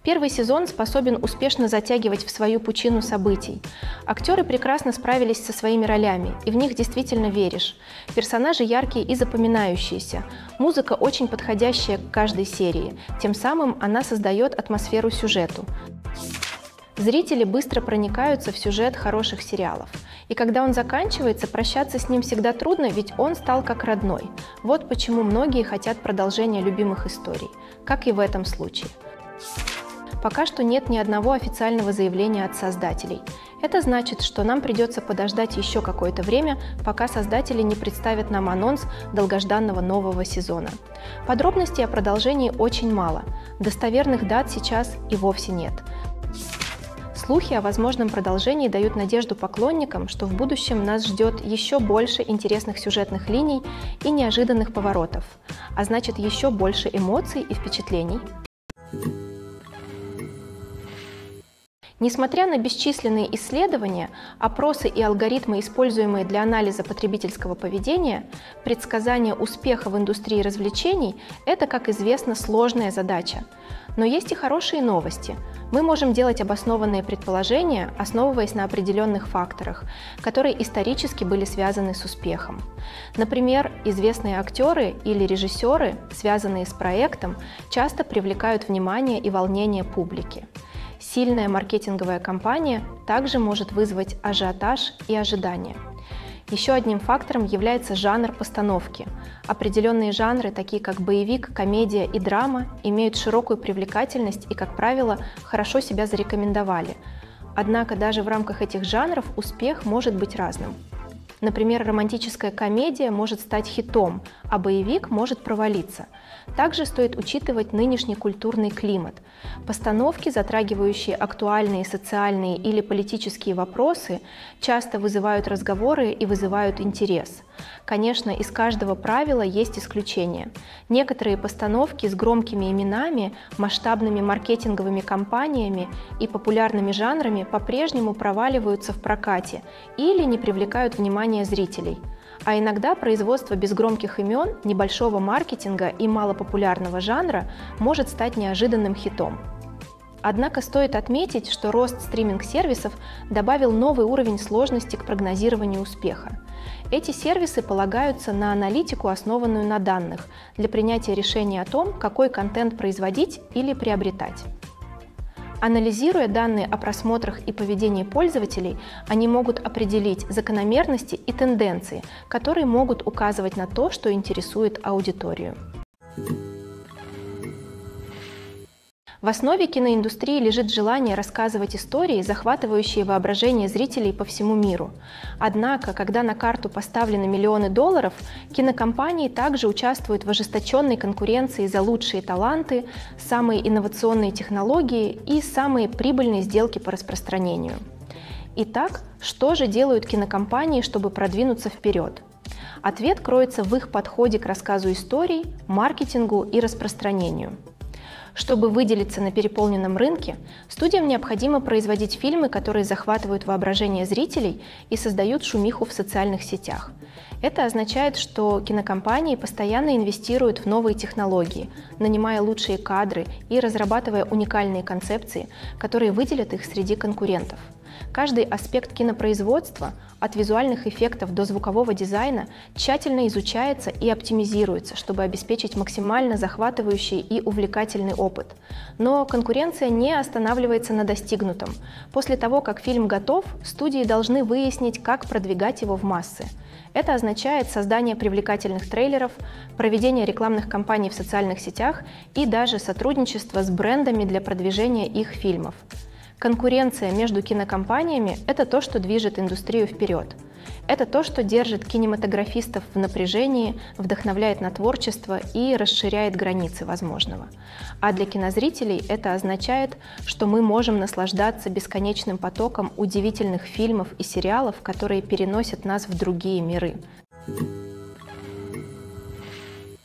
Первый сезон способен успешно затягивать в свою пучину событий. Актеры прекрасно справились со своими ролями, и в них действительно веришь. Персонажи яркие и запоминающиеся. Музыка очень подходящая к каждой серии. Тем самым она создает атмосферу сюжету. Зрители быстро проникаются в сюжет хороших сериалов. И когда он заканчивается, прощаться с ним всегда трудно, ведь он стал как родной. Вот почему многие хотят продолжения любимых историй, как и в этом случае. Пока что нет ни одного официального заявления от создателей. Это значит, что нам придется подождать еще какое-то время, пока создатели не представят нам анонс долгожданного нового сезона. Подробностей о продолжении очень мало. Достоверных дат сейчас и вовсе нет. Слухи о возможном продолжении дают надежду поклонникам, что в будущем нас ждет еще больше интересных сюжетных линий и неожиданных поворотов, а значит еще больше эмоций и впечатлений. Несмотря на бесчисленные исследования, опросы и алгоритмы, используемые для анализа потребительского поведения, предсказание успеха в индустрии развлечений – это, как известно, сложная задача. Но есть и хорошие новости. Мы можем делать обоснованные предположения, основываясь на определенных факторах, которые исторически были связаны с успехом. Например, известные актеры или режиссеры, связанные с проектом, часто привлекают внимание и волнение публики. Сильная маркетинговая кампания также может вызвать ажиотаж и ожидания. Еще одним фактором является жанр постановки. Определенные жанры, такие как боевик, комедия и драма, имеют широкую привлекательность и, как правило, хорошо себя зарекомендовали. Однако даже в рамках этих жанров успех может быть разным. Например, романтическая комедия может стать хитом, а боевик может провалиться. Также стоит учитывать нынешний культурный климат. Постановки, затрагивающие актуальные социальные или политические вопросы, часто вызывают разговоры и вызывают интерес. Конечно, из каждого правила есть исключения. Некоторые постановки с громкими именами, масштабными маркетинговыми кампаниями и популярными жанрами по-прежнему проваливаются в прокате или не привлекают внимания зрителей. А иногда производство без громких имен, небольшого маркетинга и малопопулярного жанра может стать неожиданным хитом. Однако стоит отметить, что рост стриминг-сервисов добавил новый уровень сложности к прогнозированию успеха. Эти сервисы полагаются на аналитику, основанную на данных, для принятия решения о том, какой контент производить или приобретать. Анализируя данные о просмотрах и поведении пользователей, они могут определить закономерности и тенденции, которые могут указывать на то, что интересует аудиторию. В основе киноиндустрии лежит желание рассказывать истории, захватывающие воображение зрителей по всему миру. Однако, когда на карту поставлены миллионы долларов, кинокомпании также участвуют в ожесточенной конкуренции за лучшие таланты, самые инновационные технологии и самые прибыльные сделки по распространению. Итак, что же делают кинокомпании, чтобы продвинуться вперед? Ответ кроется в их подходе к рассказу историй, маркетингу и распространению. Чтобы выделиться на переполненном рынке, студиям необходимо производить фильмы, которые захватывают воображение зрителей и создают шумиху в социальных сетях. Это означает, что кинокомпании постоянно инвестируют в новые технологии, нанимая лучшие кадры и разрабатывая уникальные концепции, которые выделят их среди конкурентов. Каждый аспект кинопроизводства, от визуальных эффектов до звукового дизайна, тщательно изучается и оптимизируется, чтобы обеспечить максимально захватывающий и увлекательный опыт. Но конкуренция не останавливается на достигнутом. После того, как фильм готов, студии должны выяснить, как продвигать его в массы. Это означает создание привлекательных трейлеров, проведение рекламных кампаний в социальных сетях и даже сотрудничество с брендами для продвижения их фильмов. Конкуренция между кинокомпаниями – это то, что движет индустрию вперед. Это то, что держит кинематографистов в напряжении, вдохновляет на творчество и расширяет границы возможного. А для кинозрителей это означает, что мы можем наслаждаться бесконечным потоком удивительных фильмов и сериалов, которые переносят нас в другие миры.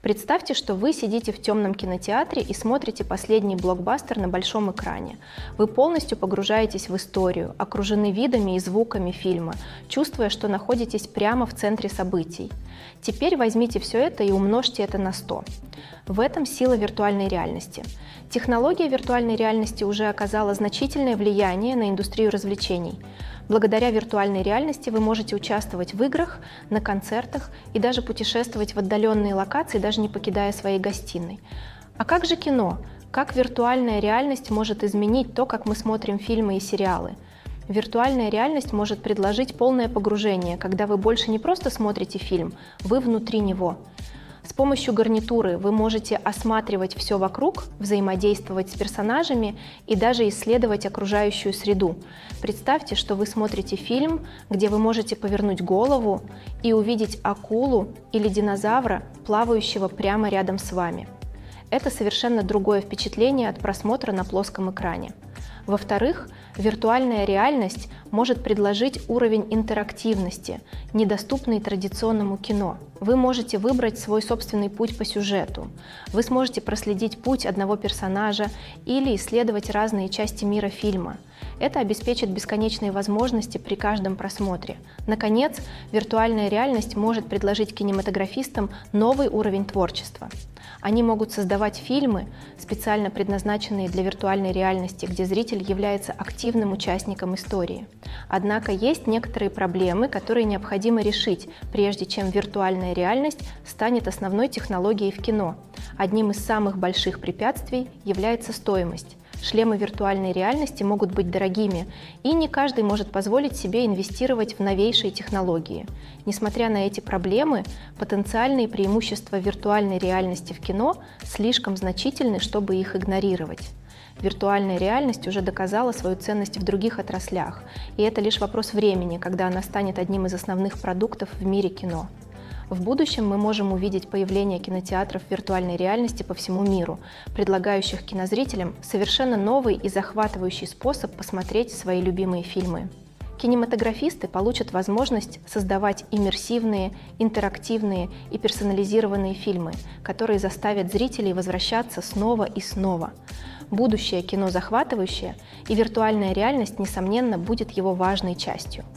Представьте, что вы сидите в темном кинотеатре и смотрите последний блокбастер на большом экране. Вы полностью погружаетесь в историю, окружены видами и звуками фильма, чувствуя, что находитесь прямо в центре событий. Теперь возьмите все это и умножьте это на 100. В этом сила виртуальной реальности. Технология виртуальной реальности уже оказала значительное влияние на индустрию развлечений. Благодаря виртуальной реальности вы можете участвовать в играх, на концертах и даже путешествовать в отдаленные локации, даже не покидая своей гостиной. А как же кино? Как виртуальная реальность может изменить то, как мы смотрим фильмы и сериалы? Виртуальная реальность может предложить полное погружение, когда вы больше не просто смотрите фильм, вы внутри него. С помощью гарнитуры вы можете осматривать все вокруг, взаимодействовать с персонажами и даже исследовать окружающую среду. Представьте, что вы смотрите фильм, где вы можете повернуть голову и увидеть акулу или динозавра, плавающего прямо рядом с вами. Это совершенно другое впечатление от просмотра на плоском экране. Во-вторых, виртуальная реальность может предложить уровень интерактивности, недоступный традиционному кино. Вы можете выбрать свой собственный путь по сюжету. Вы сможете проследить путь одного персонажа или исследовать разные части мира фильма. Это обеспечит бесконечные возможности при каждом просмотре. Наконец, виртуальная реальность может предложить кинематографистам новый уровень творчества. Они могут создавать фильмы, специально предназначенные для виртуальной реальности, где зритель является активным участником истории. Однако есть некоторые проблемы, которые необходимо решить, прежде чем виртуальная реальность станет основной технологией в кино. Одним из самых больших препятствий является стоимость. Шлемы виртуальной реальности могут быть дорогими, и не каждый может позволить себе инвестировать в новейшие технологии. Несмотря на эти проблемы, потенциальные преимущества виртуальной реальности в кино слишком значительны, чтобы их игнорировать. Виртуальная реальность уже доказала свою ценность в других отраслях, и это лишь вопрос времени, когда она станет одним из основных продуктов в мире кино. В будущем мы можем увидеть появление кинотеатров виртуальной реальности по всему миру, предлагающих кинозрителям совершенно новый и захватывающий способ посмотреть свои любимые фильмы. Кинематографисты получат возможность создавать иммерсивные, интерактивные и персонализированные фильмы, которые заставят зрителей возвращаться снова и снова. Будущее кино захватывающее, и виртуальная реальность, несомненно, будет его важной частью.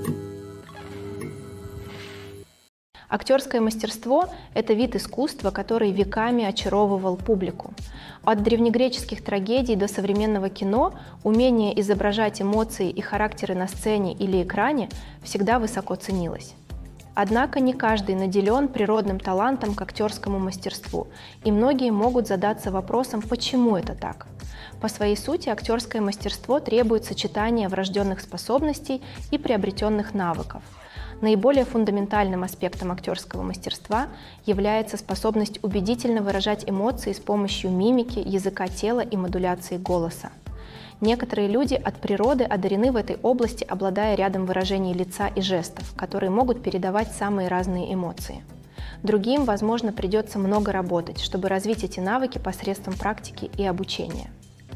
Актерское мастерство – это вид искусства, который веками очаровывал публику. От древнегреческих трагедий до современного кино умение изображать эмоции и характеры на сцене или экране всегда высоко ценилось. Однако не каждый наделен природным талантом к актерскому мастерству, и многие могут задаться вопросом, почему это так. По своей сути, актерское мастерство требует сочетания врожденных способностей и приобретенных навыков. Наиболее фундаментальным аспектом актерского мастерства является способность убедительно выражать эмоции с помощью мимики, языка тела и модуляции голоса. Некоторые люди от природы одарены в этой области, обладая рядом выражений лица и жестов, которые могут передавать самые разные эмоции. Другим, возможно, придется много работать, чтобы развить эти навыки посредством практики и обучения.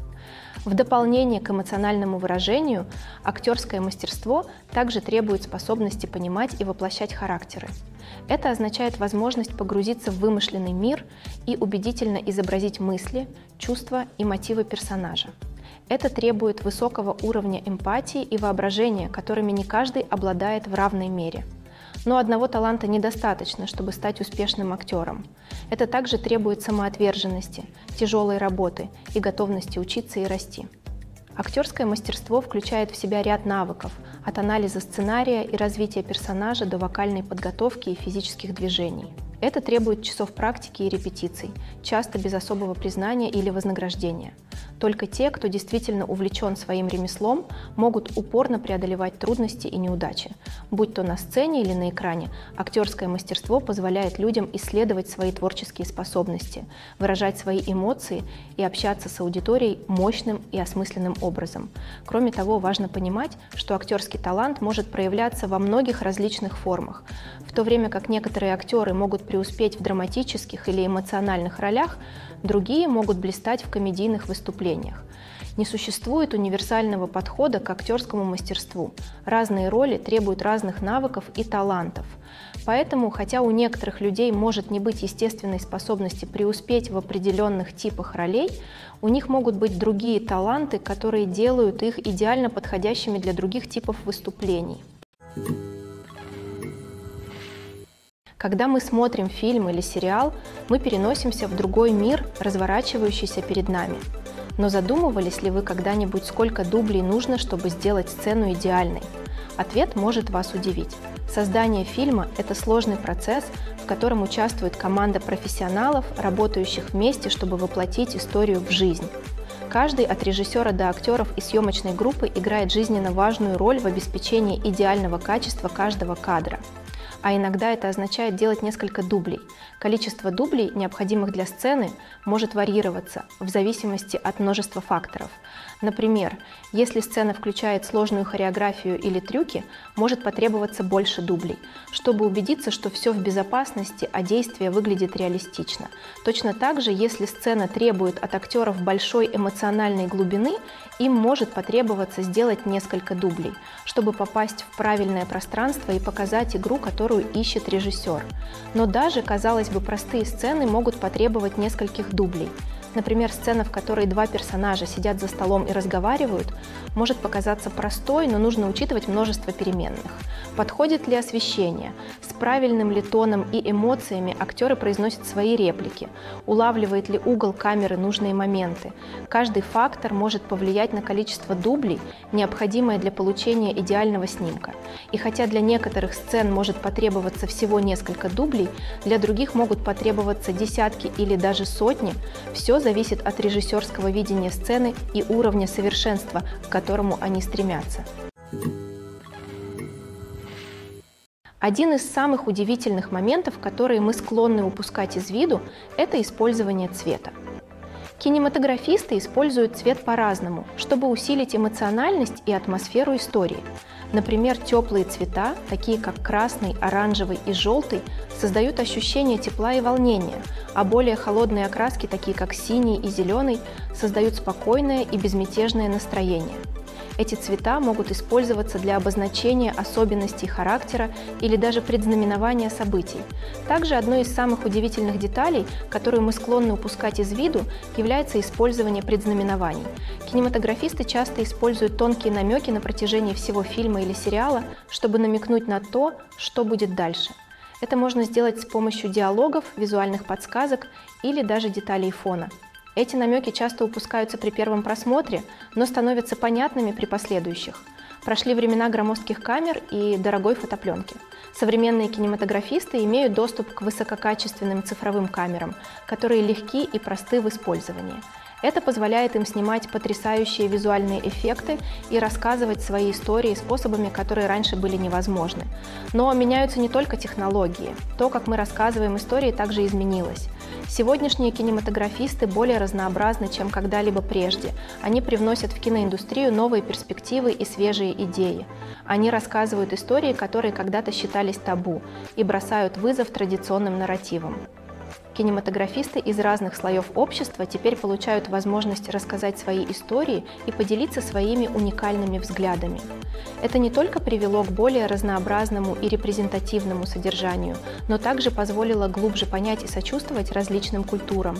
В дополнение к эмоциональному выражению, актерское мастерство также требует способности понимать и воплощать характеры. Это означает возможность погрузиться в вымышленный мир и убедительно изобразить мысли, чувства и мотивы персонажа. Это требует высокого уровня эмпатии и воображения, которыми не каждый обладает в равной мере. Но одного таланта недостаточно, чтобы стать успешным актером. Это также требует самоотверженности, тяжелой работы и готовности учиться и расти. Актерское мастерство включает в себя ряд навыков, от анализа сценария и развития персонажа до вокальной подготовки и физических движений. Это требует часов практики и репетиций, часто без особого признания или вознаграждения. Только те, кто действительно увлечен своим ремеслом, могут упорно преодолевать трудности и неудачи. Будь то на сцене или на экране, актерское мастерство позволяет людям исследовать свои творческие способности, выражать свои эмоции и общаться с аудиторией мощным и осмысленным образом. Кроме того, важно понимать, что актерский талант может проявляться во многих различных формах. В то время как некоторые актеры могут преуспеть в драматических или эмоциональных ролях, другие могут блистать в комедийных выступлениях. Не существует универсального подхода к актерскому мастерству. Разные роли требуют разных навыков и талантов. Поэтому, хотя у некоторых людей может не быть естественной способности преуспеть в определенных типах ролей, у них могут быть другие таланты, которые делают их идеально подходящими для других типов выступлений. Когда мы смотрим фильм или сериал, мы переносимся в другой мир, разворачивающийся перед нами. Но задумывались ли вы когда-нибудь, сколько дублей нужно, чтобы сделать сцену идеальной? Ответ может вас удивить. Создание фильма – это сложный процесс, в котором участвует команда профессионалов, работающих вместе, чтобы воплотить историю в жизнь. Каждый, от режиссера до актеров и съемочной группы, играет жизненно важную роль в обеспечении идеального качества каждого кадра. А иногда это означает делать несколько дублей. Количество дублей, необходимых для сцены, может варьироваться в зависимости от множества факторов. Например, если сцена включает сложную хореографию или трюки, может потребоваться больше дублей, чтобы убедиться, что все в безопасности, а действие выглядит реалистично. Точно так же, если сцена требует от актеров большой эмоциональной глубины, им может потребоваться сделать несколько дублей, чтобы попасть в правильное пространство и показать игру, которую ищет режиссер. Но даже, казалось бы, простые сцены могут потребовать нескольких дублей. Например, сцена, в которой два персонажа сидят за столом и разговаривают, может показаться простой, но нужно учитывать множество переменных. Подходит ли освещение? С правильным ли тоном и эмоциями актеры произносят свои реплики? Улавливает ли угол камеры нужные моменты? Каждый фактор может повлиять на количество дублей, необходимое для получения идеального снимка. И хотя для некоторых сцен может потребоваться всего несколько дублей, для других могут потребоваться десятки или даже сотни, все зависит от режиссерского видения сцены и уровня совершенства, к которому они стремятся. Один из самых удивительных моментов, которые мы склонны упускать из виду, это использование цвета. Кинематографисты используют цвет по-разному, чтобы усилить эмоциональность и атмосферу истории. Например, теплые цвета, такие как красный, оранжевый и желтый, создают ощущение тепла и волнения, а более холодные окраски, такие как синий и зеленый, создают спокойное и безмятежное настроение. Эти цвета могут использоваться для обозначения особенностей характера или даже предзнаменования событий. Также одной из самых удивительных деталей, которую мы склонны упускать из виду, является использование предзнаменований. Кинематографисты часто используют тонкие намеки на протяжении всего фильма или сериала, чтобы намекнуть на то, что будет дальше. Это можно сделать с помощью диалогов, визуальных подсказок или даже деталей фона. Эти намеки часто упускаются при первом просмотре, но становятся понятными при последующих. Прошли времена громоздких камер и дорогой фотопленки. Современные кинематографисты имеют доступ к высококачественным цифровым камерам, которые легки и просты в использовании. Это позволяет им снимать потрясающие визуальные эффекты и рассказывать свои истории способами, которые раньше были невозможны. Но меняются не только технологии. То, как мы рассказываем истории, также изменилось. Сегодняшние кинематографисты более разнообразны, чем когда-либо прежде. Они привносят в киноиндустрию новые перспективы и свежие идеи. Они рассказывают истории, которые когда-то считались табу, и бросают вызов традиционным нарративам. Кинематографисты из разных слоев общества теперь получают возможность рассказать свои истории и поделиться своими уникальными взглядами. Это не только привело к более разнообразному и репрезентативному содержанию, но также позволило глубже понять и сочувствовать различным культурам.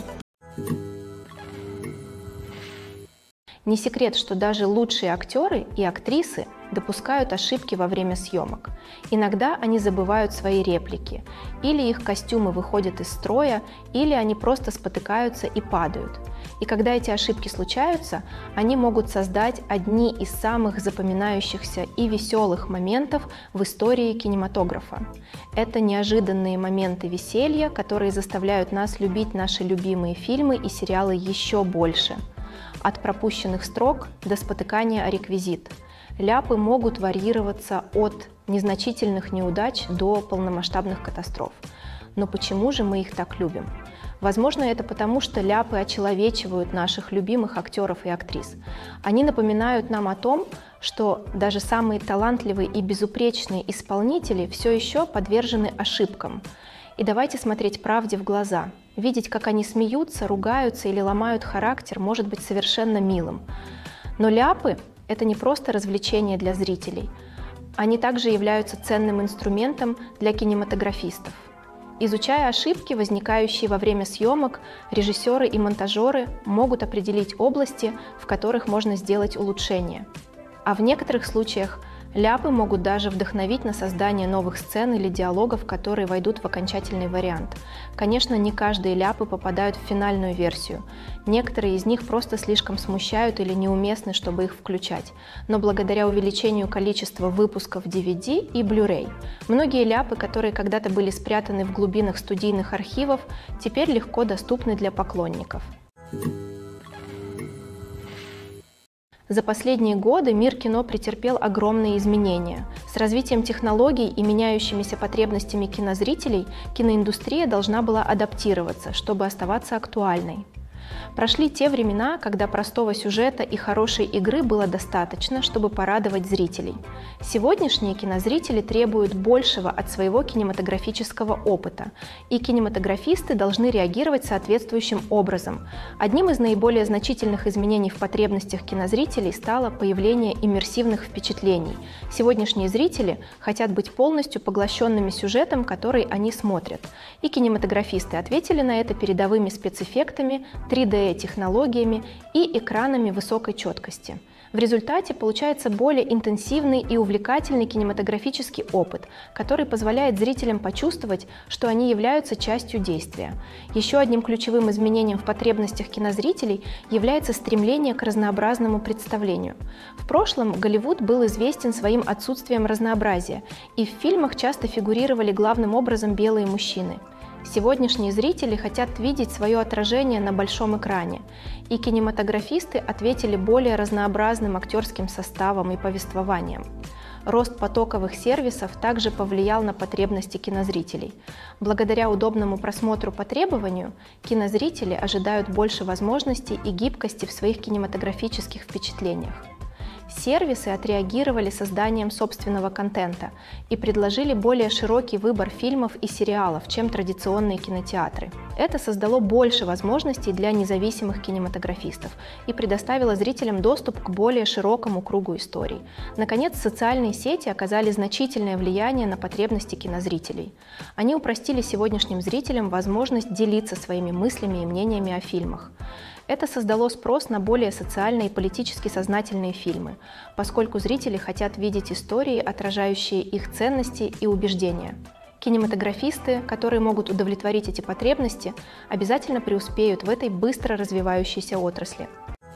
Не секрет, что даже лучшие актеры и актрисы допускают ошибки во время съемок. Иногда они забывают свои реплики, или их костюмы выходят из строя, или они просто спотыкаются и падают. И когда эти ошибки случаются, они могут создать одни из самых запоминающихся и веселых моментов в истории кинематографа. Это неожиданные моменты веселья, которые заставляют нас любить наши любимые фильмы и сериалы еще больше. От пропущенных строк до спотыкания о реквизит. Ляпы могут варьироваться от незначительных неудач до полномасштабных катастроф. Но почему же мы их так любим? Возможно, это потому, что ляпы очеловечивают наших любимых актеров и актрис. Они напоминают нам о том, что даже самые талантливые и безупречные исполнители все еще подвержены ошибкам. И давайте смотреть правде в глаза. Видеть, как они смеются, ругаются или ломают характер, может быть совершенно милым. Но ляпы – это не просто развлечение для зрителей. Они также являются ценным инструментом для кинематографистов. Изучая ошибки, возникающие во время съемок, режиссеры и монтажеры могут определить области, в которых можно сделать улучшения. А в некоторых случаях ляпы могут даже вдохновить на создание новых сцен или диалогов, которые войдут в окончательный вариант. Конечно, не каждые ляпы попадают в финальную версию. Некоторые из них просто слишком смущают или неуместны, чтобы их включать. Но благодаря увеличению количества выпусков DVD и Blu-ray, многие ляпы, которые когда-то были спрятаны в глубинах студийных архивов, теперь легко доступны для поклонников. За последние годы мир кино претерпел огромные изменения. С развитием технологий и меняющимися потребностями кинозрителей киноиндустрия должна была адаптироваться, чтобы оставаться актуальной. Прошли те времена, когда простого сюжета и хорошей игры было достаточно, чтобы порадовать зрителей. Сегодняшние кинозрители требуют большего от своего кинематографического опыта, и кинематографисты должны реагировать соответствующим образом. Одним из наиболее значительных изменений в потребностях кинозрителей стало появление иммерсивных впечатлений. Сегодняшние зрители хотят быть полностью поглощенными сюжетом, который они смотрят. И кинематографисты ответили на это передовыми спецэффектами, 3D-технологиями и экранами высокой четкости. В результате получается более интенсивный и увлекательный кинематографический опыт, который позволяет зрителям почувствовать, что они являются частью действия. Еще одним ключевым изменением в потребностях кинозрителей является стремление к разнообразному представлению. В прошлом Голливуд был известен своим отсутствием разнообразия, и в фильмах часто фигурировали главным образом белые мужчины. Сегодняшние зрители хотят видеть свое отражение на большом экране, и кинематографисты ответили более разнообразным актерским составом и повествованием. Рост потоковых сервисов также повлиял на потребности кинозрителей. Благодаря удобному просмотру по требованию, кинозрители ожидают больше возможностей и гибкости в своих кинематографических впечатлениях. Сервисы отреагировали созданием собственного контента и предложили более широкий выбор фильмов и сериалов, чем традиционные кинотеатры. Это создало больше возможностей для независимых кинематографистов и предоставило зрителям доступ к более широкому кругу историй. Наконец, социальные сети оказали значительное влияние на потребности кинозрителей. Они упростили сегодняшним зрителям возможность делиться своими мыслями и мнениями о фильмах. Это создало спрос на более социально и политически сознательные фильмы, поскольку зрители хотят видеть истории, отражающие их ценности и убеждения. Кинематографисты, которые могут удовлетворить эти потребности, обязательно преуспеют в этой быстро развивающейся отрасли.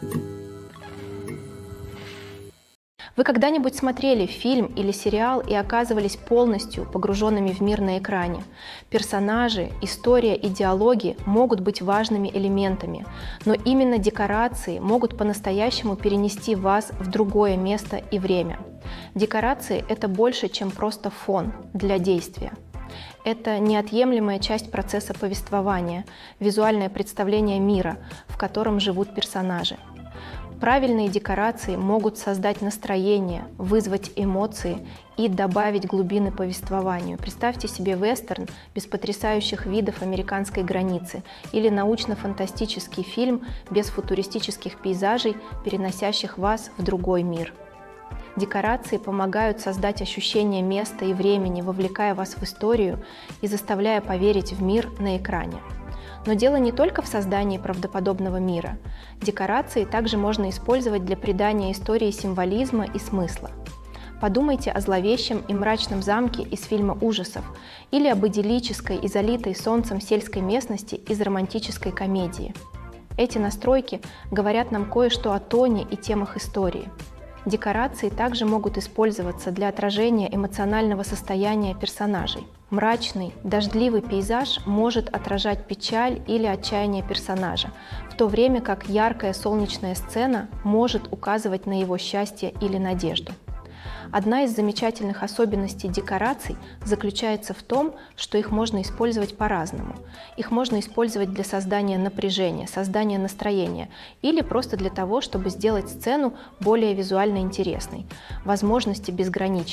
Вы когда-нибудь смотрели фильм или сериал и оказывались полностью погруженными в мир на экране? Персонажи, история и диалоги могут быть важными элементами, но именно декорации могут по-настоящему перенести вас в другое место и время. Декорации – это больше, чем просто фон для действия. Это неотъемлемая часть процесса повествования, визуальное представление мира, в котором живут персонажи. Правильные декорации могут создать настроение, вызвать эмоции и добавить глубины повествованию. Представьте себе вестерн без потрясающих видов американской границы или научно-фантастический фильм без футуристических пейзажей, переносящих вас в другой мир. Декорации помогают создать ощущение места и времени, вовлекая вас в историю и заставляя поверить в мир на экране. Но дело не только в создании правдоподобного мира. Декорации также можно использовать для придания истории символизма и смысла. Подумайте о зловещем и мрачном замке из фильма ужасов или об идиллической и залитой солнцем сельской местности из романтической комедии. Эти настройки говорят нам кое-что о тоне и темах истории. Декорации также могут использоваться для отражения эмоционального состояния персонажей. Мрачный, дождливый пейзаж может отражать печаль или отчаяние персонажа, в то время как яркая солнечная сцена может указывать на его счастье или надежду. Одна из замечательных особенностей декораций заключается в том, что их можно использовать по-разному. Их можно использовать для создания напряжения, создания настроения или просто для того, чтобы сделать сцену более визуально интересной. Возможности безграничны.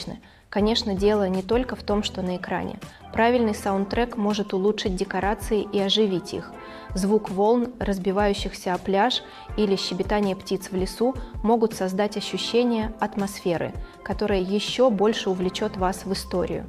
Конечно, дело не только в том, что на экране. Правильный саундтрек может улучшить декорации и оживить их. Звук волн, разбивающихся о пляж, или щебетание птиц в лесу могут создать ощущение атмосферы, которая еще больше увлечет вас в историю.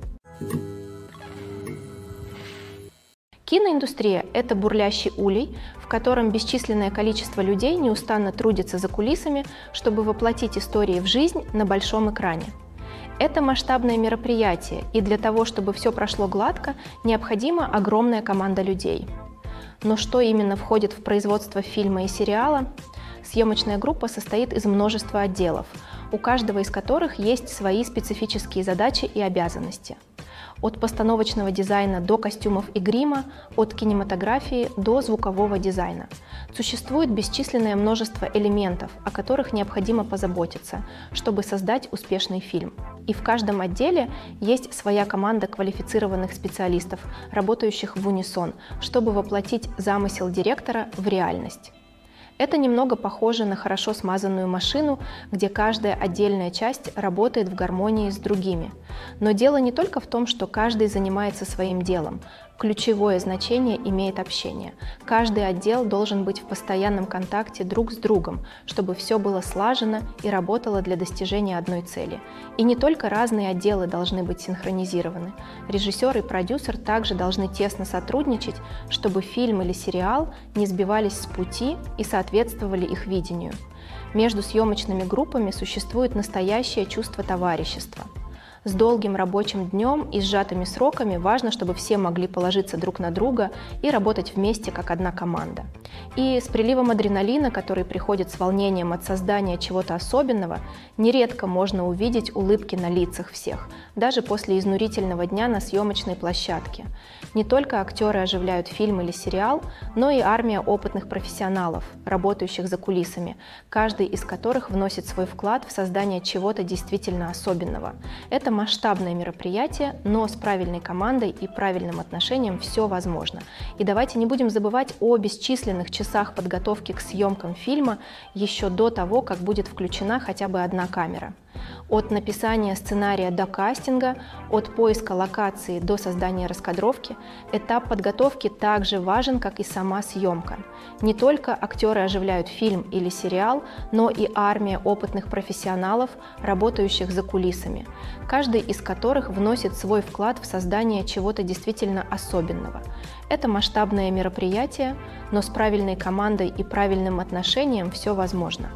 Киноиндустрия – это бурлящий улей, в котором бесчисленное количество людей неустанно трудится за кулисами, чтобы воплотить истории в жизнь на большом экране. Это масштабное мероприятие, и для того, чтобы все прошло гладко, необходима огромная команда людей. Но что именно входит в производство фильма и сериала? Съемочная группа состоит из множества отделов, у каждого из которых есть свои специфические задачи и обязанности. От постановочного дизайна до костюмов и грима, от кинематографии до звукового дизайна. Существует бесчисленное множество элементов, о которых необходимо позаботиться, чтобы создать успешный фильм. И в каждом отделе есть своя команда квалифицированных специалистов, работающих в унисон, чтобы воплотить замысел директора в реальность. Это немного похоже на хорошо смазанную машину, где каждая отдельная часть работает в гармонии с другими. Но дело не только в том, что каждый занимается своим делом. Ключевое значение имеет общение. Каждый отдел должен быть в постоянном контакте друг с другом, чтобы все было слажено и работало для достижения одной цели. И не только разные отделы должны быть синхронизированы. Режиссер и продюсер также должны тесно сотрудничать, чтобы фильм или сериал не сбивались с пути и соответствовали их видению. Между съемочными группами существует настоящее чувство товарищества. С долгим рабочим днем и сжатыми сроками важно, чтобы все могли положиться друг на друга и работать вместе как одна команда. И с приливом адреналина, который приходит с волнением от создания чего-то особенного, нередко можно увидеть улыбки на лицах всех, даже после изнурительного дня на съемочной площадке. Не только актеры оживляют фильм или сериал, но и армия опытных профессионалов, работающих за кулисами, каждый из которых вносит свой вклад в создание чего-то действительно особенного. Это масштабное мероприятие, но с правильной командой и правильным отношением все возможно. И давайте не будем забывать о бесчисленных часах подготовки к съемкам фильма еще до того, как будет включена хотя бы одна камера. От написания сценария до кастинга, от поиска локации до создания раскадровки, этап подготовки также важен, как и сама съемка. Не только актеры оживляют фильм или сериал, но и армия опытных профессионалов, работающих за кулисами, каждый из которых вносит свой вклад в создание чего-то действительно особенного. Это масштабное мероприятие, но с правильной командой и правильным отношением все возможно.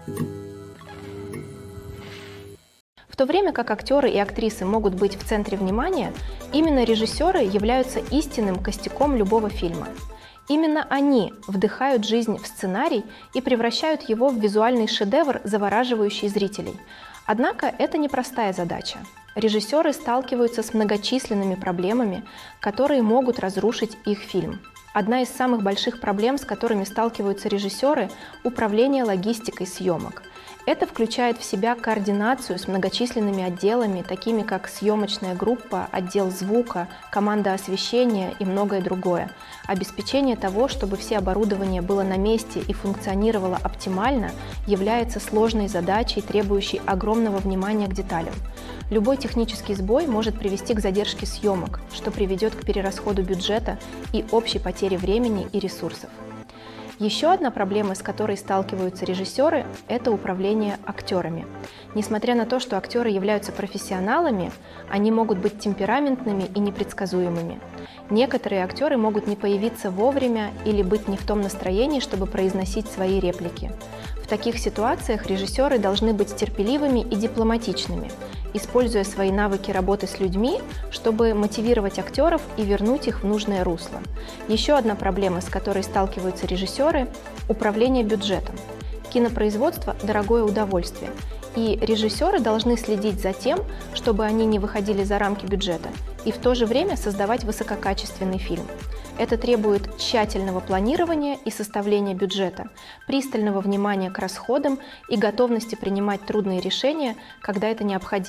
В то время как актеры и актрисы могут быть в центре внимания, именно режиссеры являются истинным костяком любого фильма. Именно они вдыхают жизнь в сценарий и превращают его в визуальный шедевр, завораживающий зрителей. Однако это непростая задача. Режиссеры сталкиваются с многочисленными проблемами, которые могут разрушить их фильм. Одна из самых больших проблем, с которыми сталкиваются режиссеры – управление логистикой съемок. Это включает в себя координацию с многочисленными отделами, такими как съемочная группа, отдел звука, команда освещения и многое другое. Обеспечение того, чтобы все оборудование было на месте и функционировало оптимально, является сложной задачей, требующей огромного внимания к деталям. Любой технический сбой может привести к задержке съемок, что приведет к перерасходу бюджета и общей потере времени и ресурсов. Еще одна проблема, с которой сталкиваются режиссеры, это управление актерами. Несмотря на то, что актеры являются профессионалами, они могут быть темпераментными и непредсказуемыми. Некоторые актеры могут не появиться вовремя или быть не в том настроении, чтобы произносить свои реплики. В таких ситуациях режиссеры должны быть терпеливыми и дипломатичными, используя свои навыки работы с людьми, чтобы мотивировать актеров и вернуть их в нужное русло. Еще одна проблема, с которой сталкиваются режиссеры – управление бюджетом. Кинопроизводство – дорогое удовольствие, и режиссеры должны следить за тем, чтобы они не выходили за рамки бюджета, и в то же время создавать высококачественный фильм. Это требует тщательного планирования и составления бюджета, пристального внимания к расходам и готовности принимать трудные решения, когда это необходимо.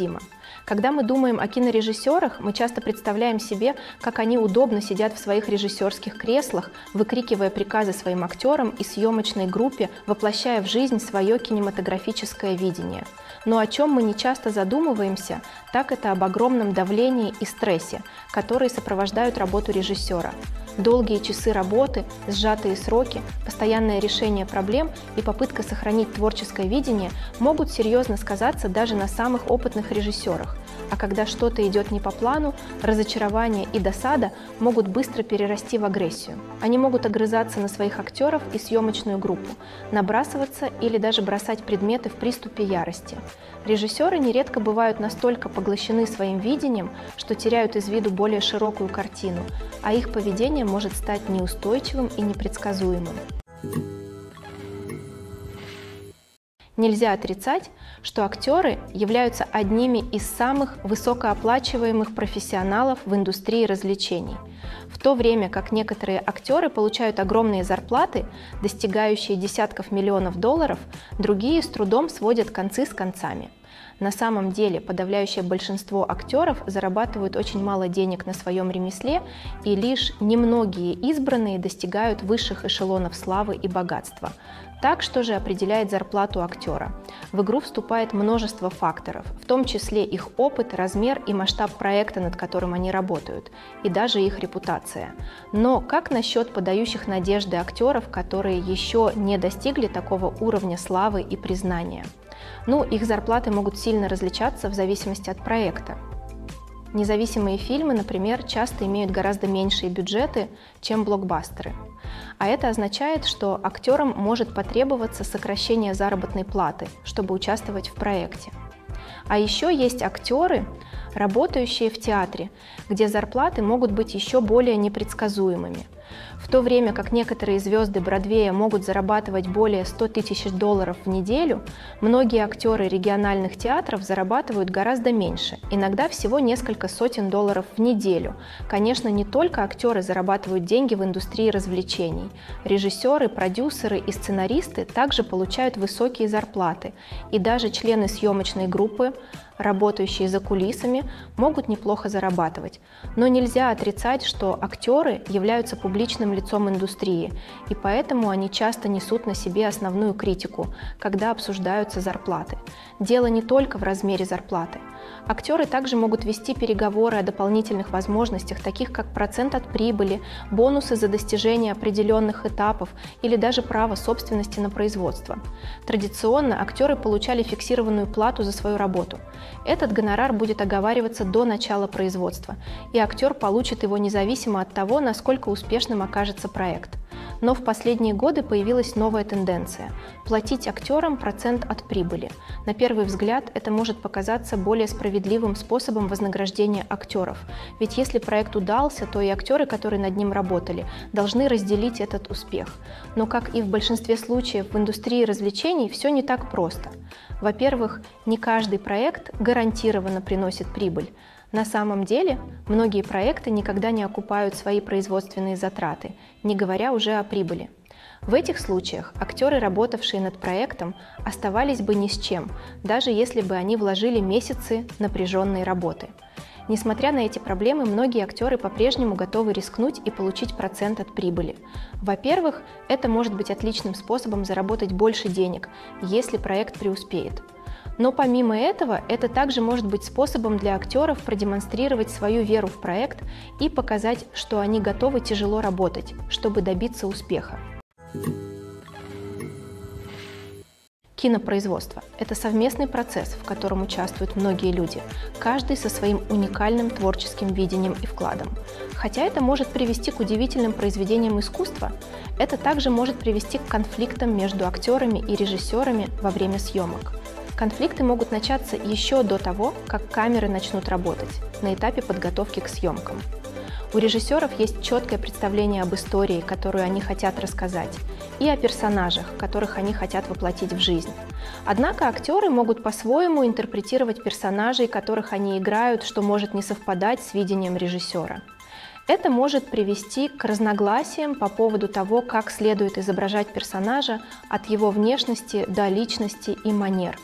Когда мы думаем о кинорежиссерах, мы часто представляем себе, как они удобно сидят в своих режиссерских креслах, выкрикивая приказы своим актерам и съемочной группе, воплощая в жизнь свое кинематографическое видение. Но о чем мы не часто задумываемся, так это об огромном давлении и стрессе, которые сопровождают работу режиссера. Долгие часы работы, сжатые сроки, постоянное решение проблем и попытка сохранить творческое видение могут серьезно сказаться даже на самых опытных режиссерах. А когда что-то идет не по плану, разочарование и досада могут быстро перерасти в агрессию. Они могут огрызаться на своих актеров и съемочную группу, набрасываться или даже бросать предметы в приступе ярости. Режиссеры нередко бывают настолько поглощены своим видением, что теряют из виду более широкую картину, а их поведение может стать неустойчивым и непредсказуемым. Нельзя отрицать, что актеры являются одними из самых высокооплачиваемых профессионалов в индустрии развлечений. В то время как некоторые актеры получают огромные зарплаты, достигающие десятков миллионов долларов, другие с трудом сводят концы с концами. На самом деле подавляющее большинство актеров зарабатывают очень мало денег на своем ремесле, и лишь немногие избранные достигают высших эшелонов славы и богатства. Так, что же определяет зарплату актера? В игру вступает множество факторов, в том числе их опыт, размер и масштаб проекта, над которым они работают, и даже их репутация. Но как насчет подающих надежды актеров, которые еще не достигли такого уровня славы и признания? Их зарплаты могут сильно различаться в зависимости от проекта. Независимые фильмы, например, часто имеют гораздо меньшие бюджеты, чем блокбастеры. А это означает, что актерам может потребоваться сокращение заработной платы, чтобы участвовать в проекте. А еще есть актеры, работающие в театре, где зарплаты могут быть еще более непредсказуемыми. В то время как некоторые звезды Бродвея могут зарабатывать более 100 тысяч долларов в неделю, многие актеры региональных театров зарабатывают гораздо меньше, иногда всего несколько сотен долларов в неделю. Конечно, не только актеры зарабатывают деньги в индустрии развлечений. Режиссеры, продюсеры и сценаристы также получают высокие зарплаты, и даже члены съемочной группы, работающие за кулисами, могут неплохо зарабатывать. Но нельзя отрицать, что актеры являются публичным лицом индустрии, и поэтому они часто несут на себе основную критику, когда обсуждаются зарплаты. Дело не только в размере зарплаты. Актеры также могут вести переговоры о дополнительных возможностях, таких как процент от прибыли, бонусы за достижение определенных этапов или даже право собственности на производство. Традиционно актеры получали фиксированную плату за свою работу. Этот гонорар будет оговариваться до начала производства, и актер получит его независимо от того, насколько успешным окажется проект. Но в последние годы появилась новая тенденция – платить актерам процент от прибыли. На первый взгляд это может показаться более справедливым способом вознаграждения актеров, ведь если проект удался, то и актеры, которые над ним работали, должны разделить этот успех. Но, как и в большинстве случаев в индустрии развлечений, все не так просто. Во-первых, не каждый проект гарантированно приносит прибыль. На самом деле, многие проекты никогда не окупают свои производственные затраты, не говоря уже о прибыли. В этих случаях актеры, работавшие над проектом, оставались бы ни с чем, даже если бы они вложили месяцы напряженной работы. Несмотря на эти проблемы, многие актеры по-прежнему готовы рискнуть и получить процент от прибыли. Во-первых, это может быть отличным способом заработать больше денег, если проект преуспеет. Но помимо этого, это также может быть способом для актеров продемонстрировать свою веру в проект и показать, что они готовы тяжело работать, чтобы добиться успеха. Кинопроизводство – это совместный процесс, в котором участвуют многие люди, каждый со своим уникальным творческим видением и вкладом. Хотя это может привести к удивительным произведениям искусства, это также может привести к конфликтам между актерами и режиссерами во время съемок. Конфликты могут начаться еще до того, как камеры начнут работать, на этапе подготовки к съемкам. У режиссеров есть четкое представление об истории, которую они хотят рассказать, и о персонажах, которых они хотят воплотить в жизнь. Однако актеры могут по-своему интерпретировать персонажей, которых они играют, что может не совпадать с видением режиссера. Это может привести к разногласиям по поводу того, как следует изображать персонажа от его внешности до личности и манер,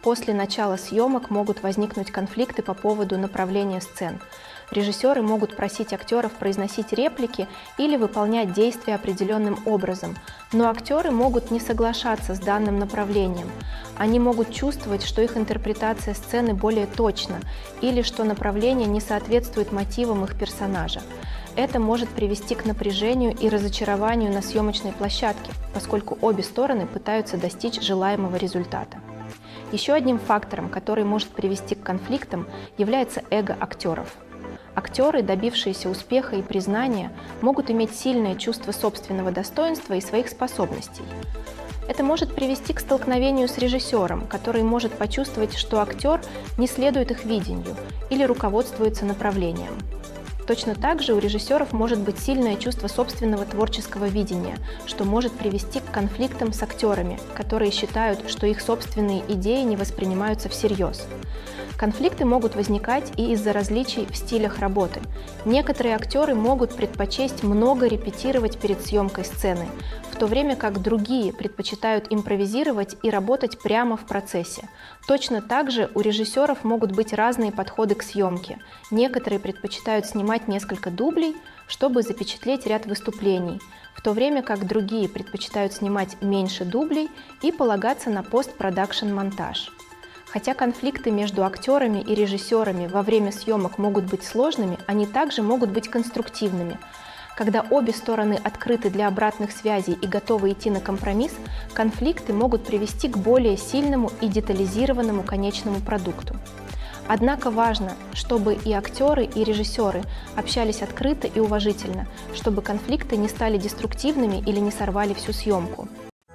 после начала съемок могут возникнуть конфликты по поводу направления сцен. Режиссеры могут просить актеров произносить реплики или выполнять действия определенным образом, но актеры могут не соглашаться с данным направлением. Они могут чувствовать, что их интерпретация сцены более точна или что направление не соответствует мотивам их персонажа. Это может привести к напряжению и разочарованию на съемочной площадке, поскольку обе стороны пытаются достичь желаемого результата. Еще одним фактором, который может привести к конфликтам, является эго актеров. Актеры, добившиеся успеха и признания, могут иметь сильное чувство собственного достоинства и своих способностей. Это может привести к столкновению с режиссером, который может почувствовать, что актер не следует их видению или руководствуется направлением. Точно так же у режиссеров может быть сильное чувство собственного творческого видения, что может привести к конфликтам с актерами, которые считают, что их собственные идеи не воспринимаются всерьез. Конфликты могут возникать и из-за различий в стилях работы. Некоторые актеры могут предпочесть много репетировать перед съемкой сцены, в то время как другие предпочитают импровизировать и работать прямо в процессе. Точно так же у режиссеров могут быть разные подходы к съемке. Некоторые предпочитают снимать несколько дублей, чтобы запечатлеть ряд выступлений, в то время как другие предпочитают снимать меньше дублей и полагаться на постпродакшн-монтаж. Хотя конфликты между актерами и режиссерами во время съемок могут быть сложными, они также могут быть конструктивными. Когда обе стороны открыты для обратных связей и готовы идти на компромисс, конфликты могут привести к более сильному и детализированному конечному продукту. Однако важно, чтобы и актеры, и режиссеры общались открыто и уважительно, чтобы конфликты не стали деструктивными или не сорвали всю съемку.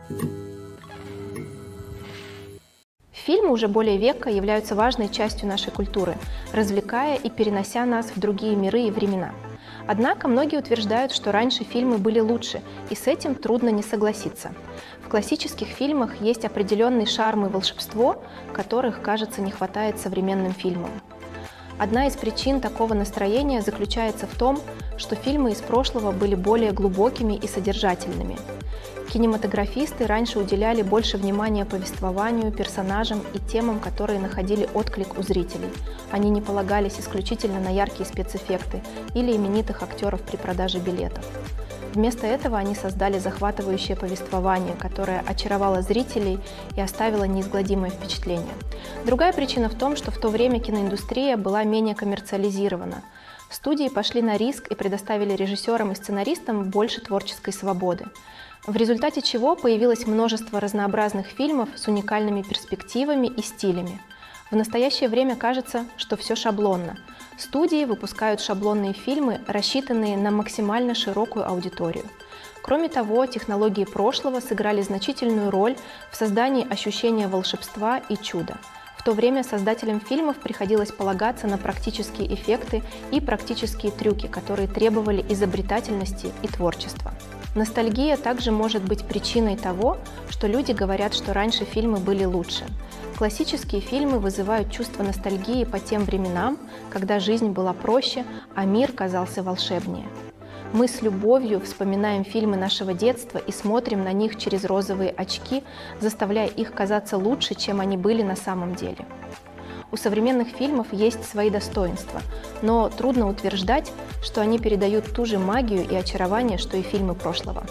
Фильмы уже более века являются важной частью нашей культуры, развлекая и перенося нас в другие миры и времена. Однако многие утверждают, что раньше фильмы были лучше, и с этим трудно не согласиться. В классических фильмах есть определенный шарм и волшебство, которых, кажется, не хватает современным фильмам. Одна из причин такого настроения заключается в том, что фильмы из прошлого были более глубокими и содержательными. Кинематографисты раньше уделяли больше внимания повествованию, персонажам и темам, которые находили отклик у зрителей. Они не полагались исключительно на яркие спецэффекты или именитых актеров при продаже билетов. Вместо этого они создали захватывающее повествование, которое очаровало зрителей и оставило неизгладимое впечатление. Другая причина в том, что в то время киноиндустрия была менее коммерциализирована. Студии пошли на риск и предоставили режиссерам и сценаристам больше творческой свободы, в результате чего появилось множество разнообразных фильмов с уникальными перспективами и стилями. В настоящее время кажется, что все шаблонно. Студии выпускают шаблонные фильмы, рассчитанные на максимально широкую аудиторию. Кроме того, технологии прошлого сыграли значительную роль в создании ощущения волшебства и чуда. В то время создателям фильмов приходилось полагаться на практические эффекты и практические трюки, которые требовали изобретательности и творчества. Ностальгия также может быть причиной того, что люди говорят, что раньше фильмы были лучше. Классические фильмы вызывают чувство ностальгии по тем временам, когда жизнь была проще, а мир казался волшебнее. Мы с любовью вспоминаем фильмы нашего детства и смотрим на них через розовые очки, заставляя их казаться лучше, чем они были на самом деле. У современных фильмов есть свои достоинства, но трудно утверждать, что они передают ту же магию и очарование, что и фильмы прошлого.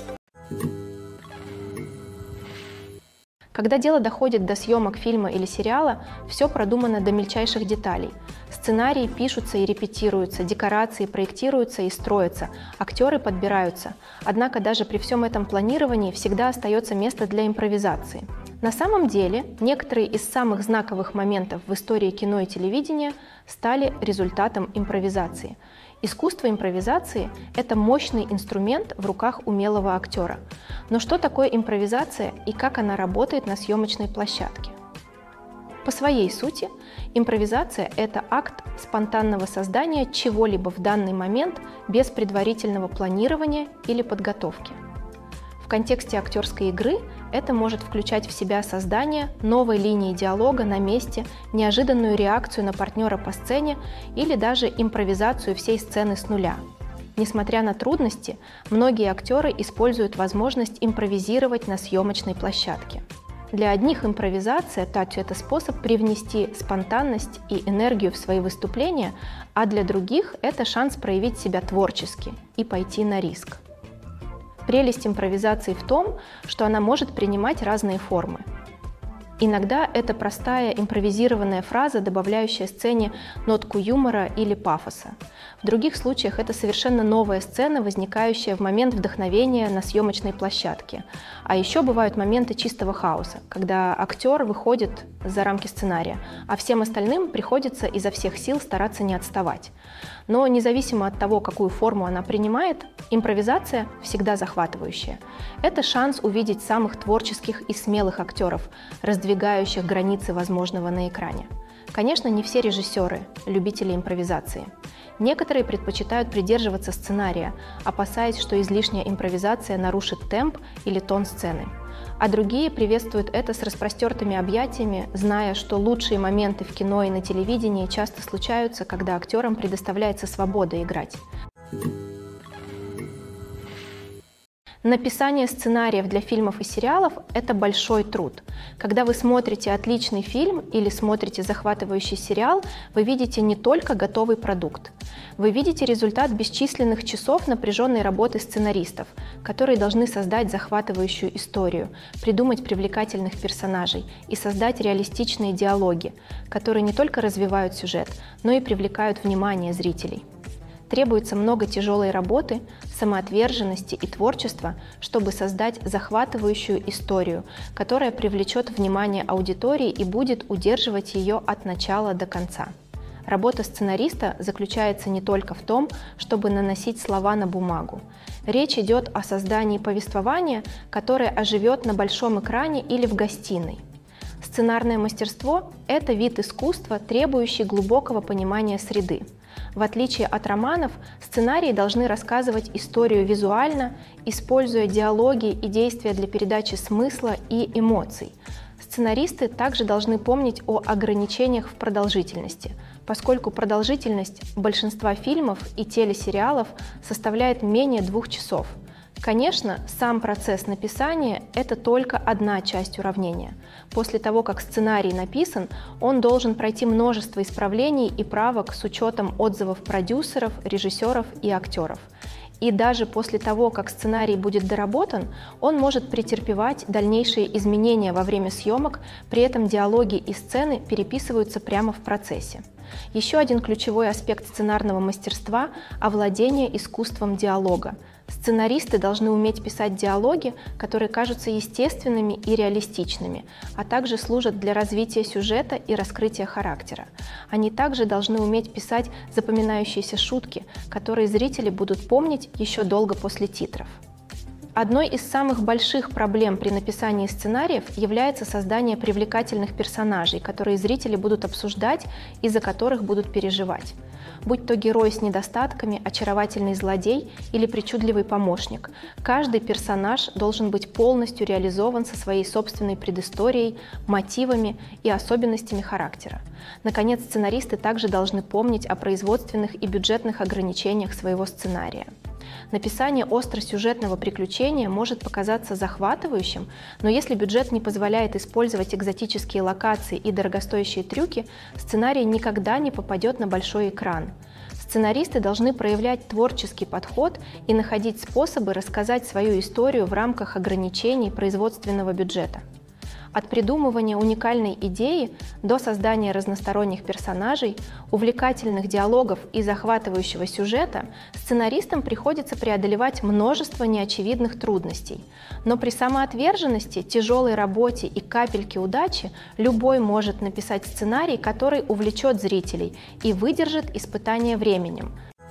Когда дело доходит до съемок фильма или сериала, все продумано до мельчайших деталей. Сценарии пишутся и репетируются, декорации проектируются и строятся, актеры подбираются. Однако даже при всем этом планировании всегда остается место для импровизации. На самом деле, некоторые из самых знаковых моментов в истории кино и телевидения стали результатом импровизации. Искусство импровизации – это мощный инструмент в руках умелого актера. Но что такое импровизация и как она работает на съемочной площадке? По своей сути, импровизация – это акт спонтанного создания чего-либо в данный момент без предварительного планирования или подготовки. В контексте актерской игры это может включать в себя создание новой линии диалога на месте, неожиданную реакцию на партнера по сцене или даже импровизацию всей сцены с нуля. Несмотря на трудности, многие актеры используют возможность импровизировать на съемочной площадке. Для одних импровизация, это способ привнести спонтанность и энергию в свои выступления, а для других это шанс проявить себя творчески и пойти на риск. Прелесть импровизации в том, что она может принимать разные формы. Иногда это простая импровизированная фраза, добавляющая сцене нотку юмора или пафоса. В других случаях это совершенно новая сцена, возникающая в момент вдохновения на съемочной площадке. А еще бывают моменты чистого хаоса, когда актер выходит за рамки сценария, а всем остальным приходится изо всех сил стараться не отставать. Но независимо от того, какую форму она принимает, импровизация всегда захватывающая. Это шанс увидеть самых творческих и смелых актеров, раздвигающих границы возможного на экране. Конечно, не все режиссеры – любители импровизации. Некоторые предпочитают придерживаться сценария, опасаясь, что излишняя импровизация нарушит темп или тон сцены. А другие приветствуют это с распростертыми объятиями, зная, что лучшие моменты в кино и на телевидении часто случаются, когда актерам предоставляется свобода играть. Написание сценариев для фильмов и сериалов – это большой труд. Когда вы смотрите отличный фильм или смотрите захватывающий сериал, вы видите не только готовый продукт. Вы видите результат бесчисленных часов напряженной работы сценаристов, которые должны создать захватывающую историю, придумать привлекательных персонажей и создать реалистичные диалоги, которые не только развивают сюжет, но и привлекают внимание зрителей. Требуется много тяжелой работы, самоотверженности и творчества, чтобы создать захватывающую историю, которая привлечет внимание аудитории и будет удерживать ее от начала до конца. Работа сценариста заключается не только в том, чтобы наносить слова на бумагу. Речь идет о создании повествования, которое оживет на большом экране или в гостиной. Сценарное мастерство – это вид искусства, требующий глубокого понимания среды. В отличие от романов, сценарии должны рассказывать историю визуально, используя диалоги и действия для передачи смысла и эмоций. Сценаристы также должны помнить о ограничениях в продолжительности, поскольку продолжительность большинства фильмов и телесериалов составляет менее 2 часов. Конечно, сам процесс написания – это только одна часть уравнения. После того, как сценарий написан, он должен пройти множество исправлений и правок с учетом отзывов продюсеров, режиссеров и актеров. И даже после того, как сценарий будет доработан, он может претерпевать дальнейшие изменения во время съемок, при этом диалоги и сцены переписываются прямо в процессе. Еще один ключевой аспект сценарного мастерства – овладение искусством диалога. Сценаристы должны уметь писать диалоги, которые кажутся естественными и реалистичными, а также служат для развития сюжета и раскрытия характера. Они также должны уметь писать запоминающиеся шутки, которые зрители будут помнить еще долго после титров. Одной из самых больших проблем при написании сценариев является создание привлекательных персонажей, которые зрители будут обсуждать и за которых будут переживать. Будь то герой с недостатками, очаровательный злодей или причудливый помощник, каждый персонаж должен быть полностью реализован со своей собственной предысторией, мотивами и особенностями характера. Наконец, сценаристы также должны помнить о производственных и бюджетных ограничениях своего сценария. Написание остросюжетного приключения может показаться захватывающим, но если бюджет не позволяет использовать экзотические локации и дорогостоящие трюки, сценарий никогда не попадет на большой экран. Сценаристы должны проявлять творческий подход и находить способы рассказать свою историю в рамках ограничений производственного бюджета. От придумывания уникальной идеи до создания разносторонних персонажей, увлекательных диалогов и захватывающего сюжета сценаристам приходится преодолевать множество неочевидных трудностей. Но при самоотверженности, тяжелой работе и капельке удачи любой может написать сценарий, который увлечет зрителей и выдержит испытание временем.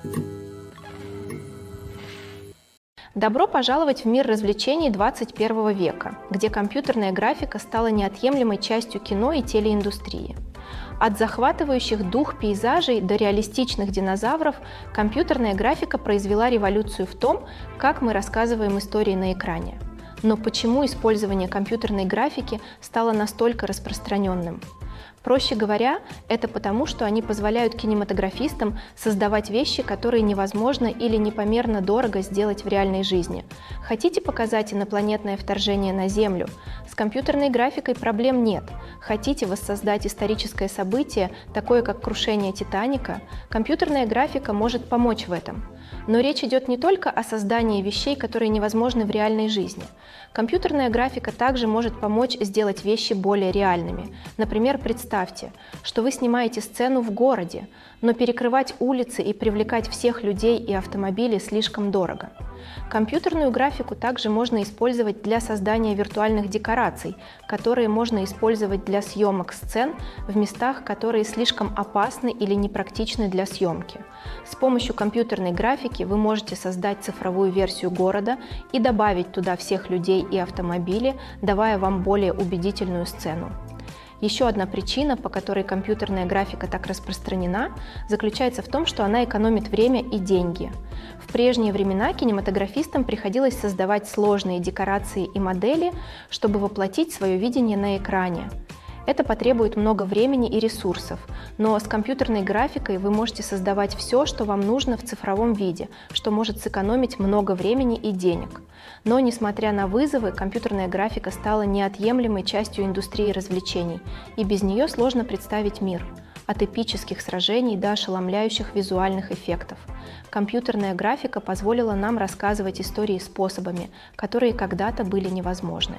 Добро пожаловать в мир развлечений 21 века, где компьютерная графика стала неотъемлемой частью кино и телеиндустрии. От захватывающих дух пейзажей до реалистичных динозавров компьютерная графика произвела революцию в том, как мы рассказываем истории на экране. Но почему использование компьютерной графики стало настолько распространенным? Проще говоря, это потому, что они позволяют кинематографистам создавать вещи, которые невозможно или непомерно дорого сделать в реальной жизни. Хотите показать инопланетное вторжение на Землю? С компьютерной графикой проблем нет. Хотите воссоздать историческое событие, такое как крушение Титаника? Компьютерная графика может помочь в этом. Но речь идет не только о создании вещей, которые невозможны в реальной жизни. Компьютерная графика также может помочь сделать вещи более реальными. Например, представьте, что вы снимаете сцену в городе, но перекрывать улицы и привлекать всех людей и автомобили слишком дорого. Компьютерную графику также можно использовать для создания виртуальных декораций, которые можно использовать для съемок сцен в местах, которые слишком опасны или непрактичны для съемки. С помощью компьютерной графики вы можете создать цифровую версию города и добавить туда всех людей и автомобили, давая вам более убедительную сцену. Еще одна причина, по которой компьютерная графика так распространена, заключается в том, что она экономит время и деньги. В прежние времена кинематографистам приходилось создавать сложные декорации и модели, чтобы воплотить свое видение на экране. Это потребует много времени и ресурсов, но с компьютерной графикой вы можете создавать все, что вам нужно в цифровом виде, что может сэкономить много времени и денег. Но, несмотря на вызовы, компьютерная графика стала неотъемлемой частью индустрии развлечений, и без нее сложно представить мир. От эпических сражений до ошеломляющих визуальных эффектов. Компьютерная графика позволила нам рассказывать истории способами, которые когда-то были невозможны.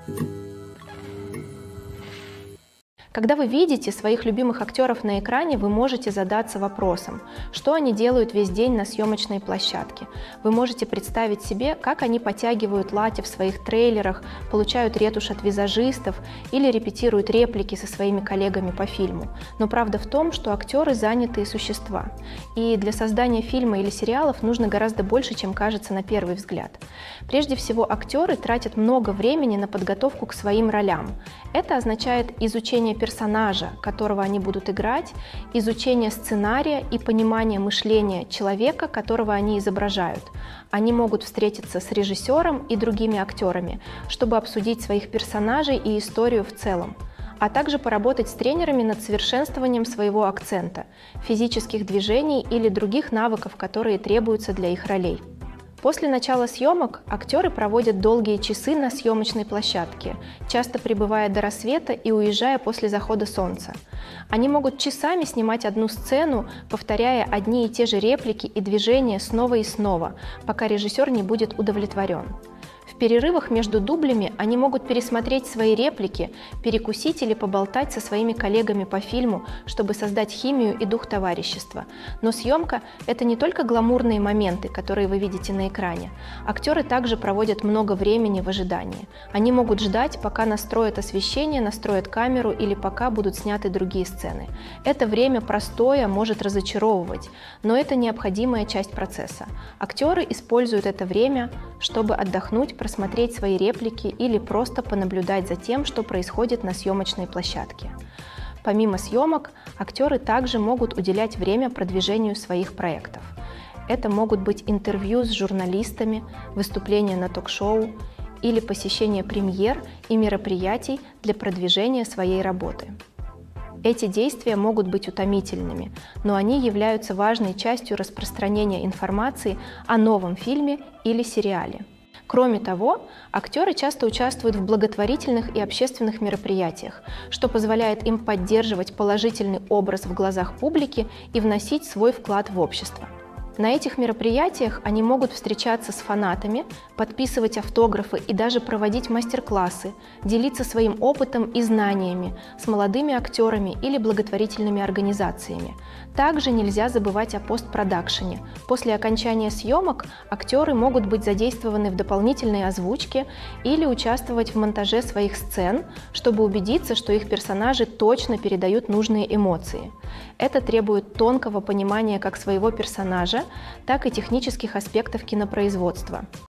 Когда вы видите своих любимых актеров на экране, вы можете задаться вопросом, что они делают весь день на съемочной площадке. Вы можете представить себе, как они подтягивают лати в своих трейлерах, получают ретушь от визажистов или репетируют реплики со своими коллегами по фильму. Но правда в том, что актеры занятые существа. И для создания фильма или сериалов нужно гораздо больше, чем кажется на первый взгляд. Прежде всего, актеры тратят много времени на подготовку к своим ролям. Это означает изучение персонажа, которого они будут играть, изучение сценария и понимание мышления человека, которого они изображают. Они могут встретиться с режиссером и другими актерами, чтобы обсудить своих персонажей и историю в целом, а также поработать с тренерами над совершенствованием своего акцента, физических движений или других навыков, которые требуются для их ролей. После начала съемок актеры проводят долгие часы на съемочной площадке, часто пребывая до рассвета и уезжая после захода солнца. Они могут часами снимать одну сцену, повторяя одни и те же реплики и движения снова и снова, пока режиссер не будет удовлетворен. В перерывах между дублями они могут пересмотреть свои реплики, перекусить или поболтать со своими коллегами по фильму, чтобы создать химию и дух товарищества. Но съемка – это не только гламурные моменты, которые вы видите на экране. Актеры также проводят много времени в ожидании. Они могут ждать, пока настроят освещение, настроят камеру или пока будут сняты другие сцены. Это время простое может разочаровывать, но это необходимая часть процесса. Актеры используют это время, чтобы отдохнуть, просмотреть свои реплики или просто понаблюдать за тем, что происходит на съемочной площадке. Помимо съемок, актеры также могут уделять время продвижению своих проектов. Это могут быть интервью с журналистами, выступления на ток-шоу или посещение премьер и мероприятий для продвижения своей работы. Эти действия могут быть утомительными, но они являются важной частью распространения информации о новом фильме или сериале. Кроме того, актеры часто участвуют в благотворительных и общественных мероприятиях, что позволяет им поддерживать положительный образ в глазах публики и вносить свой вклад в общество. На этих мероприятиях они могут встречаться с фанатами, подписывать автографы и даже проводить мастер-классы, делиться своим опытом и знаниями с молодыми актерами или благотворительными организациями. Также нельзя забывать о постпродакшене. После окончания съемок актеры могут быть задействованы в дополнительной озвучке или участвовать в монтаже своих сцен, чтобы убедиться, что их персонажи точно передают нужные эмоции. Это требует тонкого понимания как своего персонажа, так и технических аспектов кинопроизводства.